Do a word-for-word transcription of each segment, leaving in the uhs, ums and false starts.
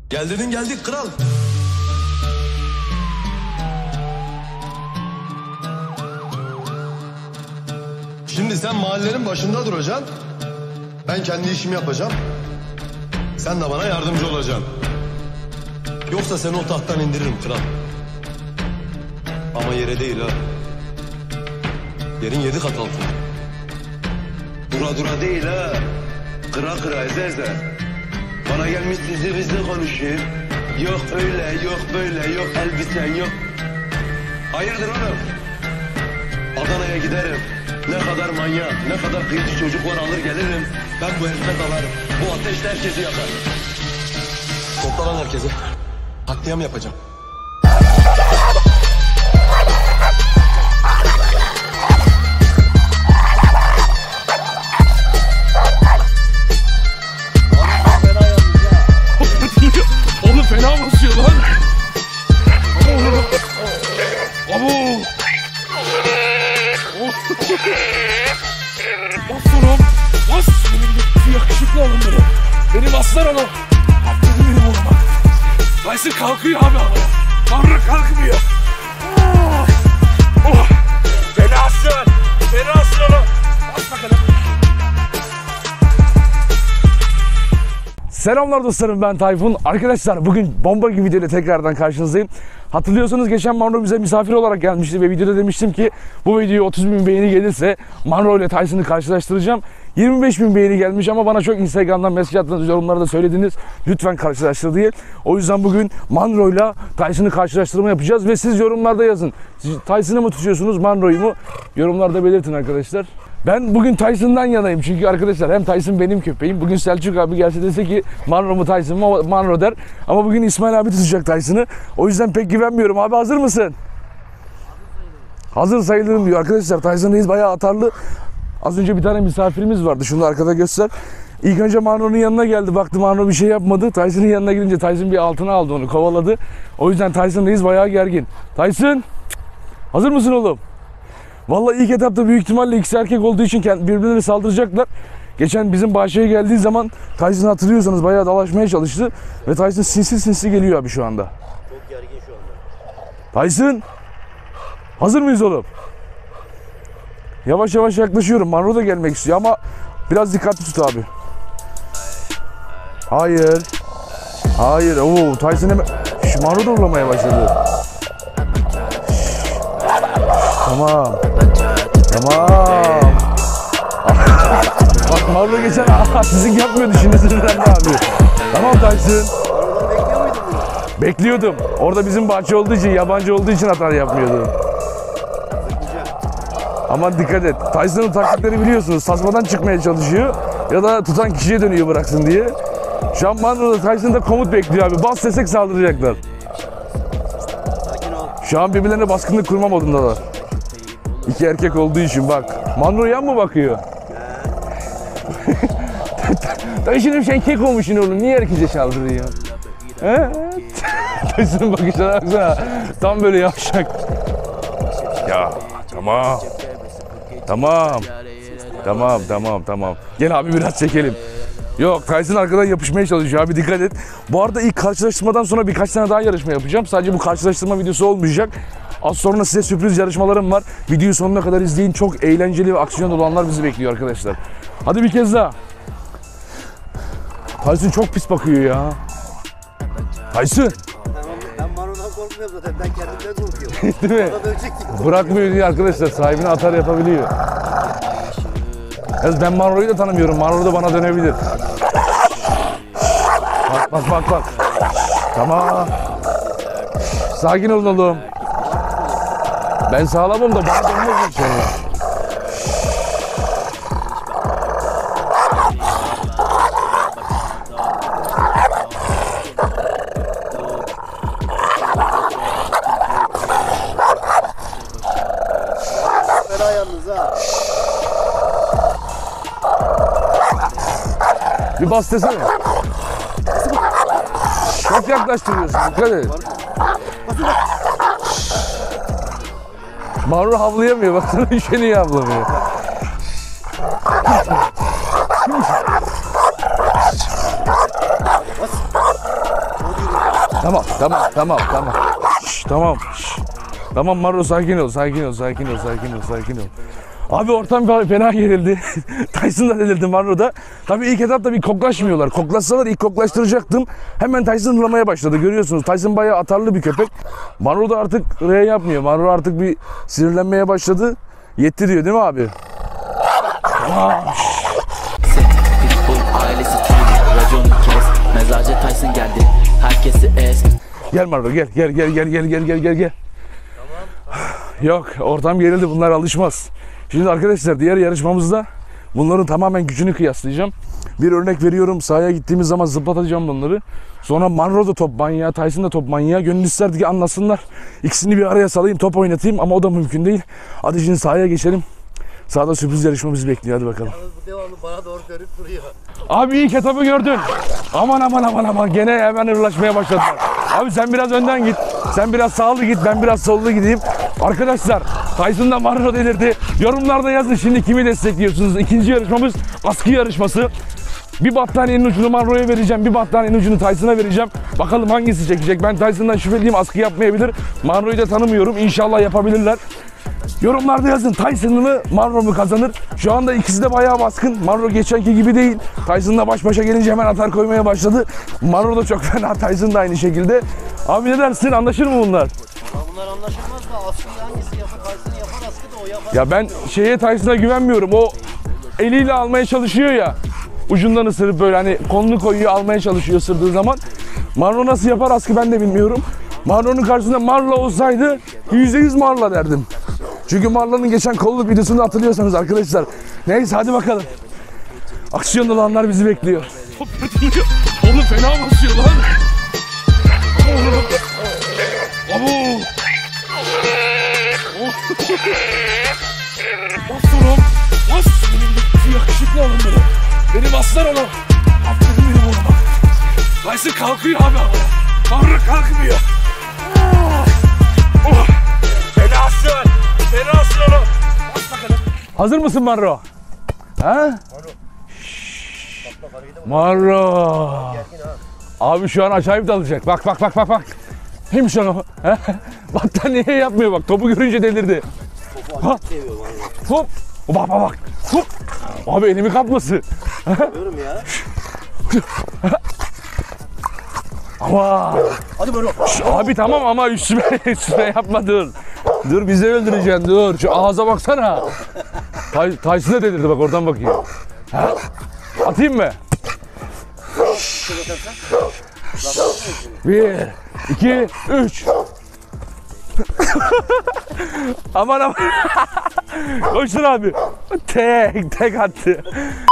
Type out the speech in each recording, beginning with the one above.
Gel dedin geldik kral. Şimdi sen mahallenin başında duracaksın. Ben kendi işimi yapacağım. Sen de bana yardımcı olacaksın. Yoksa seni o tahttan indiririm kral. Ama yere değil ha. Yerin yedi kat altı. Dura dura değil ha. Kıra kıra eze eze. Bana gelmiş sizi bizle konuşayım. Yok öyle yok böyle yok elbisen yok. Hayırdır oğlum? Adana'ya giderim. Ne kadar manyak, ne kadar kıyıcı çocuklar alır gelirim. Ben bu herife dalarım. Bu ateşle herkesi yakar. Topla lan herkese. Katliam yapacağım. Oğlum fena basıyor lan. Abo. Bas oğlum. Bas. Benim yakışıklı oğlum benim. Beni baslar oğlum. Atladı benim oğlum bak. Tyson kalkıyor abi havaya. Tanrı kalkmıyor. Oh. Oh. Fenasın. Fenasın oğlum. Bas bakalım. Selamlar dostlarım, ben Tayfun. Arkadaşlar bugün bomba gibi videoyla tekrardan karşınızdayım. Hatırlıyorsanız geçen Manro bize misafir olarak gelmişti ve videoda demiştim ki bu videoya otuz bin beğeni gelirse Manro ile Tyson'ı karşılaştıracağım. yirmi beş bin beğeni gelmiş ama bana çok Instagram'dan mesaj attınız, yorumlarda söylediniz. Lütfen karşılaştır diye. O yüzden bugün Manro ile Tyson'ı karşılaştırma yapacağız ve siz yorumlarda yazın. Siz Tyson'ı mı tutuyorsunuz, Manro'yu mu? Yorumlarda belirtin arkadaşlar. Ben bugün Tyson'dan yanayım çünkü arkadaşlar hem Tyson benim köpeğim. Bugün Selçuk abi gelse dese ki Manro mu Tyson mu, Manro der. Ama bugün İsmail abi tutacak Tyson'ı. O yüzden pek güvenmiyorum. Abi hazır mısın? Hazır sayılırım diyor arkadaşlar. Tyson Reis bayağı atarlı. Az önce bir tane misafirimiz vardı. Şunu arkada göster. İlk önce Manro'nun yanına geldi. Baktı Manro bir şey yapmadı. Tyson'ın yanına gidince Tyson bir altına aldı onu, kovaladı. O yüzden Tyson Reis bayağı gergin. Tyson, hazır mısın oğlum? Vallahi ilk etapta büyük ihtimalle ikisi erkek olduğu için birbirlerine saldıracaklar. Geçen bizim bahçeye geldiği zaman Tyson hatırlıyorsanız bayağı dalaşmaya çalıştı. Ve Tyson sinsi sinsi geliyor abi şu anda. Çok gergin şu anda. Tyson, hazır mıyız oğlum? Yavaş yavaş yaklaşıyorum. Manro da gelmek istiyor ama biraz dikkatli tut abi. Hayır. Hayır. Oo, Tyson hemen... Şş, Manro da uğramaya başladı. Tamam. Tamam. Bak Manro geçen sizin yapmıyordu şimdi sizden de abi. Tamam Tyson. Oradan bekliyor muydun bunu? Bekliyordum. Orada bizim bahçe olduğu için, yabancı olduğu için hata yapmıyordu. Aman dikkat et. Tyson'ın taktikleri biliyorsunuz. Tasmadan çıkmaya çalışıyor. Ya da tutan kişiye dönüyor bıraksın diye. Şu an Manro'da Tyson'da komut bekliyor abi. Bas desek saldıracaklar. Şu an birbirlerine baskınlık kurma modundalar. İki erkek olduğu için bak. Manro yan mı bakıyor? Taşınım sen kek olmuşsun oğlum. Niye herkese saldırıyor? He? Taşınım bakışına baksana. Tam böyle yavşak. Ya tamam. Tamam. Tamam tamam tamam. Gel abi biraz çekelim. Yok, Tyson arkadan yapışmaya çalışıyor abi, dikkat et. Bu arada ilk karşılaştırmadan sonra birkaç tane daha yarışma yapacağım. Sadece bu karşılaştırma videosu olmayacak. Az sonra size sürpriz yarışmalarım var. Videoyu sonuna kadar izleyin. Çok eğlenceli ve aksiyon dolu anlar bizi bekliyor arkadaşlar. Hadi bir kez daha. Tyson çok pis bakıyor ya. Tyson. Ben Manro'dan korkmuyorum zaten. Ben kendimden korkuyorum. Değil mi? Bırakmıyor diye arkadaşlar. Sahibine atar yapabiliyor. Evet, ben Manro'yu da tanımıyorum. Manro da bana dönebilir. Bak bak bak bak. Tamam. Sakin olun oğlum. Ben sağlamım da bana dönmez inşallah. Fena yalnız ha. Bir bas desene. Çok yaklaştırıyorsun. Dikkat et. Manro havlayamıyor. Baksana üşeniyor, havlamıyor. Tamam, tamam, tamam, tamam. Şş, tamam. Şş. Tamam Marro, sakin ol, sakin ol, sakin ol, sakin ol, sakin ol. Abi ortam fena gerildi. Tyson da delirdi, Marro da. Tabii ilk etapta bir koklaşmıyorlar. Koklaşsalar ilk koklaştıracaktım. Hemen Tyson hırlamaya başladı. Görüyorsunuz Tyson bayağı atarlı bir köpek. Marro da artık R yapmıyor. Marro artık bir sinirlenmeye başladı. Yettiriyor değil mi abi? Tamam. Ailesi racon kes, mezarcı Tyson geldi, herkesi ez. Gel Marlo, gel gel gel gel gel gel gel gel gel. Yok, ortam gerildi, bunlar alışmaz. Şimdi arkadaşlar diğer yarışmamızda bunların tamamen gücünü kıyaslayacağım. Bir örnek veriyorum, sahaya gittiğimiz zaman zıplatacağım bunları. Sonra Monroe da top manyağı, Tyson da top manyağı. Gönül isterdi ki anlasınlar. İkisini bir araya salayım, top oynatayım ama o da mümkün değil. Hadi şimdi sahaya geçelim. Sahada sürpriz yarışma bizi bekliyor, hadi bakalım. Bu devamlı bana doğru dönüp duruyor. Abi ilk etabı gördün. Aman aman aman aman, gene hemen hırlaşmaya başladılar. Abi sen biraz önden git. Sen biraz sağlı git, ben biraz sollu gideyim. Arkadaşlar Tyson'da Monroe delirdi. Yorumlarda yazın şimdi kimi destekliyorsunuz. İkinci yarışmamız askı yarışması. Bir battaniyenin ucunu Monroe'ya vereceğim, bir battaniyenin ucunu Tyson'a vereceğim. Bakalım hangisi çekecek. Ben Tyson'dan şüpheliyim, askı yapmayabilir. Monroe'yu da tanımıyorum. İnşallah yapabilirler. Yorumlarda yazın, Tyson'ı mı Monroe mu kazanır? Şu anda ikisi de bayağı baskın. Monroe geçenki gibi değil. Tyson'la baş başa gelince hemen atar koymaya başladı. Monroe da çok fena, Tyson da aynı şekilde. Abi ne dersin, anlaşır mı bunlar? Bunlar anlaşılmaz da askıyı hangisi yapar? Tyson yapar, askı da o yapar. Ya ben şeye, Tyson'a güvenmiyorum. O eliyle almaya çalışıyor ya. Ucundan ısırıp böyle hani kolunu koyuyor, almaya çalışıyor ısırdığı zaman. Monroe nasıl yapar askı ben de bilmiyorum. Monroe'nun karşısında Marla olsaydı yüzde yüz Marla derdim. Çünkü Marla'nın geçen kolluk videosunu hatırlıyorsanız arkadaşlar. Neyse hadi bakalım. Aksiyon olanlar bizi bekliyor. Oğlum fena basıyor lan. Abo. Bas oğlum. Bas. Benim yakışıklı oğlum benim. Beni baslar oğlum. Aferin benim oğluma. Tyson kalkıyor abi. Marla kalkmıyor. Oh. Fenasın. Fenasın oğlum. Bas bakalım. Hazır mısın Monroe? Ha? Monroe. Abi şu an acayip dalacak. Bak bak bak bak bak. Neymiş onu? Battaniye yapmıyor bak. Topu görünce delirdi. Ha. Hop. Bak bak bak. Hop. Abi elimi kapması. Yapıyorum ya. Ama. Hadi böyle. Abi tamam ama üstüme, üstüme yapma dur. Dur bizi öldüreceksin dur. Şu ağza baksana. Tay, Tyson'a delirdi bak, oradan bakıyor. Ha? Atayım mı? Bir, iki, üç. Aman aman. Koştur abi. Tek, tek attı.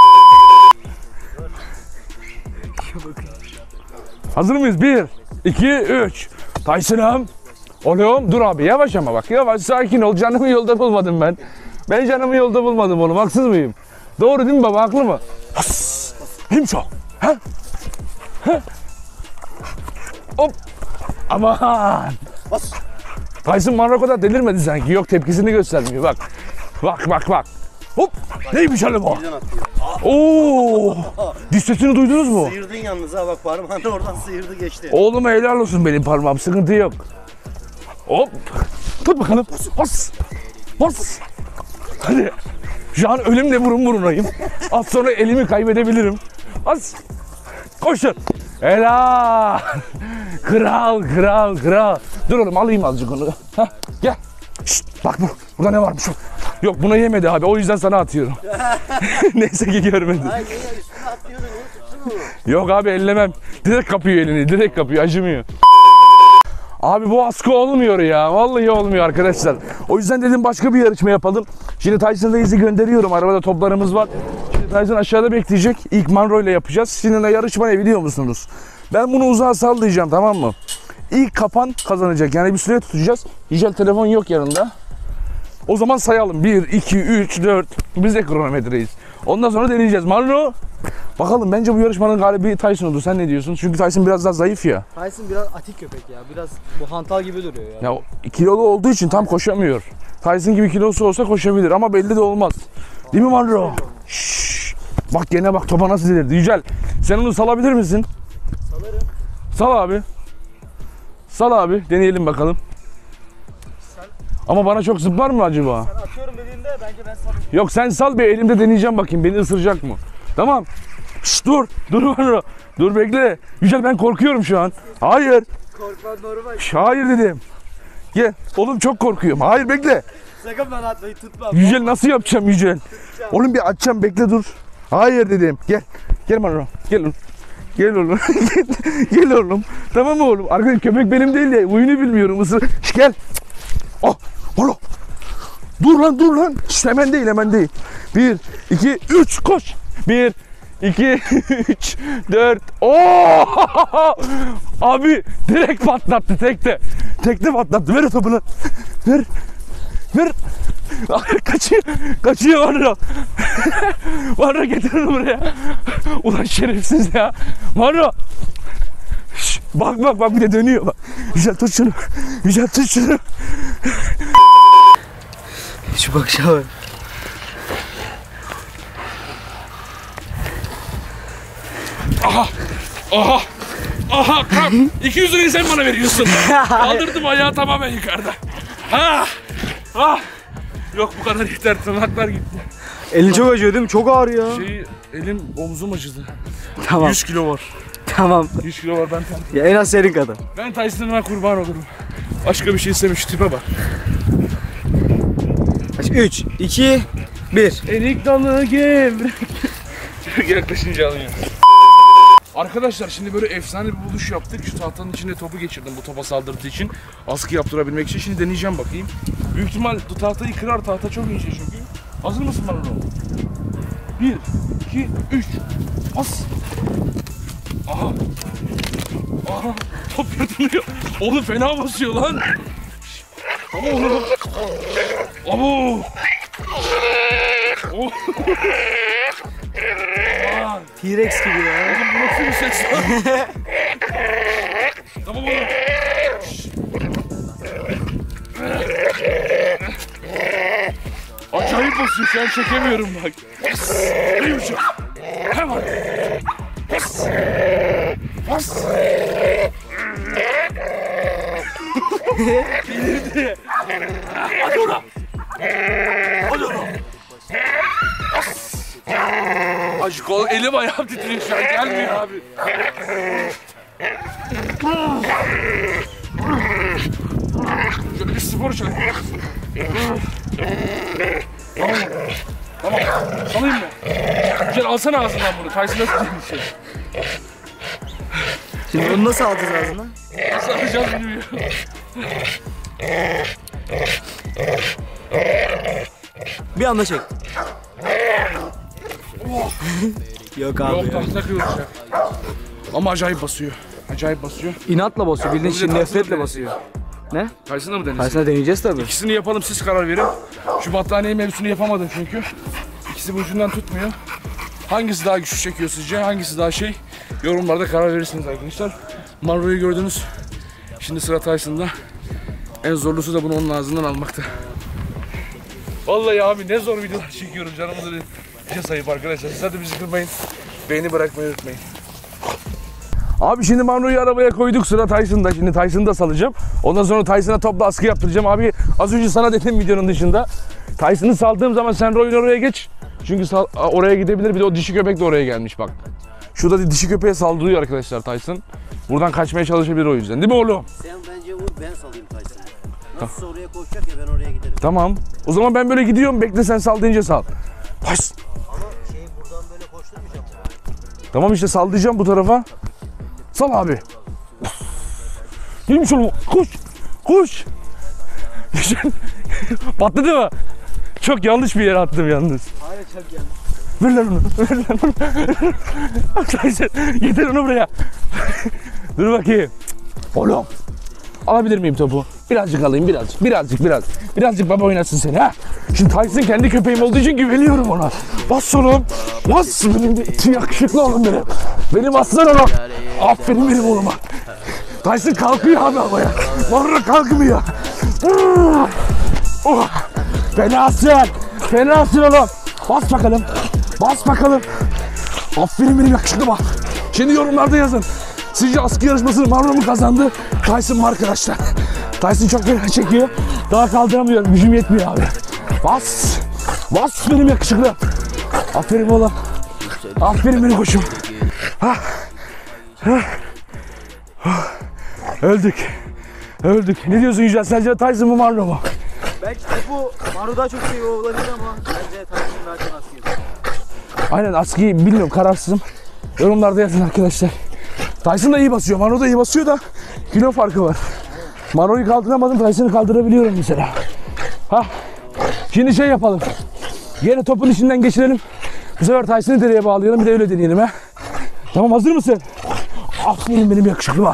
Hazır mıyız? Bir, iki, üç. Tyson'ım. Oğlum dur abi, yavaş ama bak, yavaş, sakin ol. Canımı yolda bulmadım ben. Ben canımı yolda bulmadım oğlum, haksız mıyım? Doğru değil mi baba, haklı mı? Has. Neymiş o? Ha? Ha? Hop. Aman. Bas. Tyson Monroe kadar delirmedi sanki. Yok, tepkisini göstermiyor bak. Bak bak bak. Hop. Neymiş oğlum o? Birden atıyor. Oo. Diş sesini duydunuz mu? Sıyırdın yalnız ha, bak parmağını oradan sıyırdı geçti. Oğlum helal olsun, benim parmağım sıkıntı yok. Hop. Tut bakalım. Bas. Bas. Hadi. Şu an ölümle burun burunayım. Az sonra elimi kaybedebilirim. Bas. Koşun. Helal. Kral, kral, kral. Dur oğlum, alayım azıcık onu. Hah, gel. Şşt, bak bu. Burada ne varmış? Yok, buna yemedi abi. O yüzden sana atıyorum. Neyse ki görmedi. Hayır, niye üstüne atlıyordu, niye tuttun mu? Yok abi, ellemem. Direkt kapıyor elini. Direkt kapıyor. Acımıyor. Abi bu askı olmuyor ya. Vallahi olmuyor arkadaşlar. O yüzden dedim başka bir yarışma yapalım. Şimdi Tyson Reis'i gönderiyorum. Arabada toplarımız var. Şimdi Tyson aşağıda bekleyecek. İlk Monroe ile yapacağız. Sizinle yarışma ne biliyor musunuz? Ben bunu uzağa sallayacağım, tamam mı? İlk kapan kazanacak. Yani bir süre tutacağız. Dijital telefon yok yanında. O zaman sayalım. bir, iki, üç, dört. Biz de kronometreyiz. Ondan sonra deneyeceğiz. Monroe. Bakalım, bence bu yarışmanın galibi Tyson oldu. Sen ne diyorsun? Çünkü Tyson biraz daha zayıf ya. Tyson biraz atik köpek ya. Biraz bu hantal gibi duruyor ya. Ya kilolu olduğu için tam koşamıyor. Tyson gibi kilosu olsa koşabilir ama belli de olmaz. Değil mi Monroe? Şşş. Bak gene bak, topa nasıl delirdi. Yücel, sen onu salabilir misin? Salarım. Sal abi. Sal abi, deneyelim bakalım. Ama bana çok zıplar mı acaba? Sen atıyorum dediğinde bence ben salayım. Yok sen sal, bir elimde deneyeceğim bakayım beni ısıracak mı? Tamam. Şşş dur. Dur bana. Dur bekle. Yücel ben korkuyorum şu an. Hayır. Korkman normal. Şş, hayır dedim. Gel. Oğlum çok korkuyorum. Hayır bekle. Sakın bana atmayı tutma. Yücel nasıl yapacağım Yücel? Oğlum bir açacağım bekle dur. Hayır dedim. Gel. Gel bana. Gel oğlum. Gel oğlum. Gel oğlum. Tamam mı oğlum? Arkadaşlar köpek benim değil ya. Oyunu bilmiyorum. Isır. Şş, gel. Oh. Oğlum. Dur lan dur lan. Şş, hemen değil hemen değil. Bir, iki, üç koş. Bir, iki, üç, dört. Oo! Abi direkt patlattı tekte. Tekte patlattı. Ver o topu lan. Ver. Ver. Kaçıyor. Kaçıyor Marro. Marro getir onu buraya. Ulan şerefsiz ya. Marro. Şş, bak bak bak bir de dönüyor bak. Güzel tut şunu. Güzel tut şunu. Şu bakışa bak. Aha. Aha. Aha kalk. iki yüz lirayı sen bana veriyorsun. Kaldırdım ayağı tamamen yukarıda. Ha. Ah. Yok bu kadar yeter, tırnaklar gitti. Elin çok acıyor değil mi? Çok ağır ya. Şey, elim omzum acıdı. Tamam. yüz kilo var. Tamam. yüz kilo var ben tam. Ya en az senin kadar. Ben Tyson'a kurban olurum. Başka bir şey istemiş tipe bak. üç, iki, bir. Erik dalı gevrek. Yaklaşınca alıyor. Arkadaşlar şimdi böyle efsane bir buluş yaptık. Şu tahtanın içine topu geçirdim bu topa saldırdığı için. Askı yaptırabilmek için. Şimdi deneyeceğim bakayım. Büyük ihtimal tahtayı kırar, tahta çok ince çünkü. Hazır mısın bana oğlum? Bir, iki, üç. Bas. Aha. Aha. Top yırtılıyor. Oğlum fena basıyor lan. Ama oğlum. Abo. Oh. T-Rex gibi ya. Oğlum bu nasıl bir ses lan? Tamam oğlum. Acayip basıyor, şu an çekemiyorum bak. Bas. Yumuşak. Hemen. Bas. Bas. Delirdi. Hadi ona. Hadi ona. Bas. Ay kol, elim ayağım titriyor şu an, gelmiyor abi. Şöyle bir spor çek. Tamam. Tamam. Salayım mı? Gel alsana ağzından bunu. Tyson'a tutayım bir şey. Şimdi bunu nasıl alacağız ağzına? Nasıl alacağız bilmiyorum. Bir anda çek. Yok abi Yok ya. tahta kırılacak. Ama acayip basıyor. Acayip basıyor. İnatla basıyor. Bildiğin Bir de şimdi Tyson'la nefretle denesin. basıyor. Ne? Tyson'la mı denesin? Tyson'a deneyeceğiz tabii. İkisini yapalım, siz karar verin. Şu battaniye mevzusunu yapamadım çünkü. İkisi bu ucundan tutmuyor. Hangisi daha güçlü çekiyor sizce? Hangisi daha şey? Yorumlarda karar verirsiniz arkadaşlar. Marro'yu gördünüz. Şimdi sıra Tyson'da. En zorlusu da bunu onun ağzından almakta. Vallahi abi ne zor videolar çekiyorum, canımızı bir şey sayıp arkadaşlar. Siz hadi bizi kırmayın. Beğeni bırakmayı unutmayın. Abi şimdi Marro'yu arabaya koyduk, sıra Tyson'da. Şimdi Tyson'ı da salacağım. Ondan sonra Tyson'a topla askı yaptıracağım. Abi az önce sana dedim videonun dışında. Tyson'ı saldığım zaman sen Roy'un oraya geç. Çünkü sal- oraya gidebilir. Bir de o dişi köpek de oraya gelmiş bak. Şurada dişi köpeğe saldırıyor arkadaşlar Tyson. Buradan kaçmaya çalışabilir o yüzden. Değil mi oğlum? Sen bence vur, ben salayım Tyson'ı. Nasılsa oraya koşacak ya, ben oraya giderim. Tamam. O zaman ben böyle gidiyorum. Bekle sen sal deyince sal. Baş. Ama şeyi buradan böyle koşturmayacağım. Tamam işte sallayacağım bu tarafa. Sal abi. Neymiş oğlum? Koş. Koş. Patladı mı? Çok yanlış bir yere attım yalnız. Hayır çok yanlış. Ver lan onu. Ver lan onu. Arkadaşlar getir onu buraya. Dur bakayım. Oğlum. Alabilir miyim topu? Birazcık alayım, birazcık, birazcık, biraz. Birazcık baba oynasın seni ha. Şimdi Tyson kendi köpeğim olduğu için güveniyorum ona. Bas oğlum. Bas benim de yakışıklı oğlum benim. Benim aslan oğlum. Aferin benim oğluma. Tyson kalkıyor abi havaya. Marro kalkmıyor. Oh. Fenasın. Fenasın oğlum. Bas bakalım. Bas bakalım. Aferin benim yakışıklıma. Şimdi yorumlarda yazın. Sizce askı yarışmasını Monroe mu kazandı? Tyson mı arkadaşlar? Tyson çok fena çekiyor. Daha kaldıramıyorum. Gücüm yetmiyor abi. Bas. Bas benim yakışıklı. Aferin oğlum. Aferin benim koçum. Ha. Ha. Öldük. Öldük. Ne diyorsun Yücel? Sence Tyson mı Monroe mu? Belki de bu Monroe daha çok seviyor olabilir ama bence Tyson daha çok askı. Aynen askıyı bilmiyorum, kararsızım. Yorumlarda yazın arkadaşlar. Tyson da iyi basıyor. Monroe da iyi basıyor da kilo farkı var. Monroe'yu kaldıramadım. Tyson'ı kaldırabiliyorum mesela. Ha. Şimdi şey yapalım. Yine topun içinden geçirelim. Bu sefer Tyson'ı dereye bağlayalım. Bir de öyle deneyelim ha. Tamam, hazır mısın? Aferin benim yakışıklıma.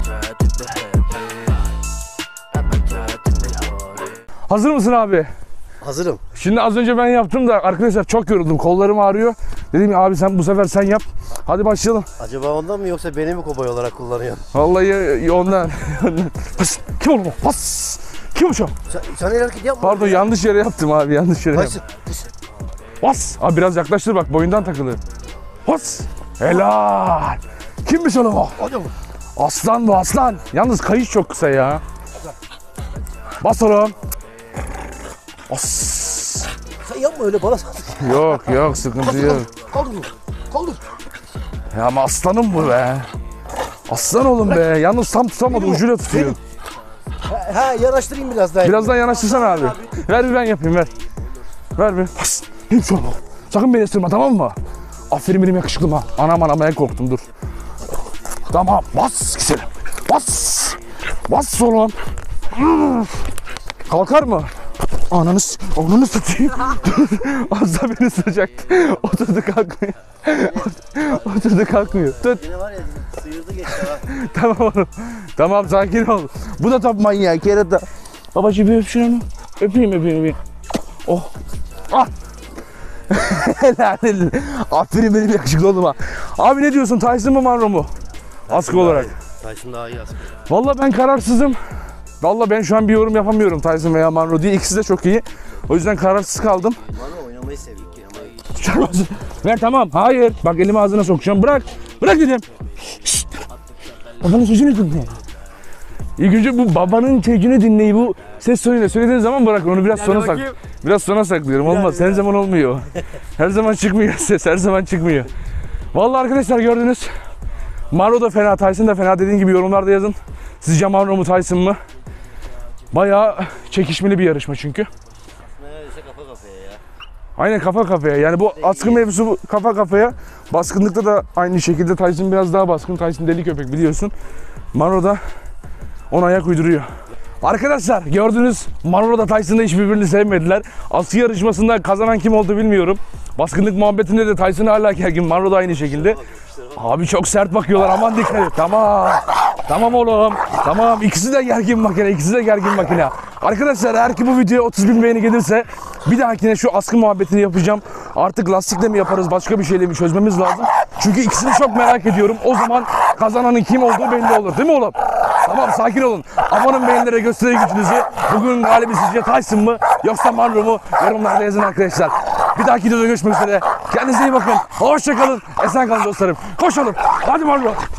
Hazır mısın abi? Hazırım. Şimdi az önce ben yaptım da arkadaşlar çok yoruldum. Kollarım ağrıyor. Dedim ya abi sen bu sefer sen yap. Hadi başlayalım. Acaba ondan mı yoksa beni mi kobay olarak kullanıyorsun? Vallahi ondan. Bas. Kim oğlum o? Bas. Kim o şu? Sen, sen el hareket yapma. Pardon ya. yanlış yere yaptım abi, yanlış yere yaptım. Tyson. Bas. Abi biraz yaklaştır bak, boyundan takılır. Bas. Helal. Kimmiş oğlum o? Hadi oğlum. Aslan bu aslan. Yalnız kayış çok kısa ya. Bas oğlum. Bas. Sen yapma öyle bana. Yok yok sıkıntı yok. Kaldır. Kaldır. Ya ama aslanım bu be. Aslan oğlum be. Yalnız tam tutamadı, ucuyla tutuyor. Ha, ha yanaştırayım biraz daha. Birazdan yanaştırsana abi. Ver bir ben yapayım, ver. Ver bir. Bas. Hep şunu. Sakın beni ısırma, tamam mı? Aferin benim yakışıklıma. Anam anam en korktum, dur. Tamam. Bas güzelim. Bas. Bas oğlum. Kalkar mı? Ananı, ananı satayım. Az da beni ısıracaktı. Oturdu kalkmıyor. Oturdu kalkmıyor. Tut. Yine var ya sıyırdı geçti ha. Tamam oğlum. Tamam sakin ol. Bu da top manyak. Kerata. Babacığım bir öp şunu. Öpeyim öpeyim öpeyim. Oh. Ah. Helal helal. Aferin benim yakışıklı oğluma. Abi ne diyorsun? Tyson mı Monroe mu? Askı olarak. Tyson daha iyi askı. Vallahi ben kararsızım. Vallahi ben şu an bir yorum yapamıyorum Tyson veya Monroe diye. İkisi de çok iyi. O yüzden kararsız kaldım. Bana oynamayı seviyor ki ama. Ver tamam. Hayır. Bak elimi ağzına sokacağım. Bırak. Bırak dedim. Şşt. Babanın sözünü dinle. İlk önce bu babanın sözünü dinleyi bu ses tonuyla söylediğiniz zaman bırak onu biraz sona sak. Biraz sona saklıyorum. Olmaz. Her zaman olmuyor. Her zaman çıkmıyor ses. Her zaman çıkmıyor. Vallahi arkadaşlar gördünüz. Monroe da fena, Tyson da fena. Dediğim gibi yorumlarda yazın. Sizce Monroe mu Tyson mı? Bayağı çekişmeli bir yarışma çünkü. Neredeyse kafa kafaya ya. Aynen kafa kafaya. Yani bu askı mevzusu bu kafa kafaya. Baskınlıkta da aynı şekilde Tyson biraz daha baskın. Tyson deli köpek biliyorsun. Monroe da ona ayak uyduruyor. Arkadaşlar gördünüz, Monroe da Tyson'da hiç birbirini sevmediler. Askı yarışmasında kazanan kim oldu bilmiyorum. Baskınlık muhabbetinde de Tyson hala gergin. Monroe da aynı şekilde. Abi çok sert bakıyorlar, aman dikkat et. Tamam. Tamam oğlum. Tamam, ikisi de gergin makine. ikisi de gergin makine. Arkadaşlar eğer ki bu videoya otuz bin beğeni gelirse bir dahakine şu askı muhabbetini yapacağım. Artık lastikle mi yaparız, başka bir şeyle mi çözmemiz lazım. Çünkü ikisini çok merak ediyorum. O zaman kazananın kim olduğu belli olur değil mi oğlum? Tamam sakin olun. Abonun beğenilere gösterin gücünüzü. Bugün galibi sizce Tyson mı yoksa Monroe mu? Yorumlarda yazın arkadaşlar. Bir dahaki videoda görüşmek üzere. Kendinize iyi bakın. Hoşça kalın. Esen kalın dostlarım. Koşalım. Hadi Monroe.